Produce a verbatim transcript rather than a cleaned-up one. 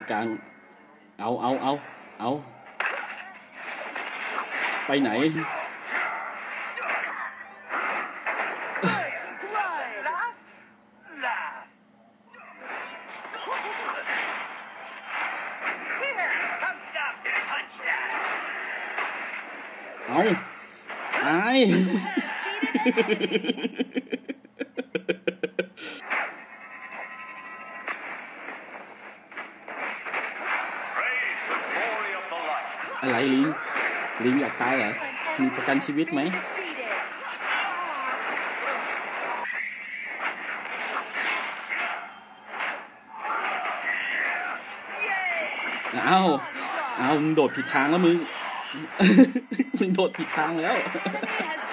กลางเอาเอาเอาเอาไปไหนเอาไอ้อะไรลิงลิงอยากตายเหรอมีประกันชีวิตไหมเอาเอามึงโดดผิดทางแล้วมึงมึงโดดผิดทางแล้ว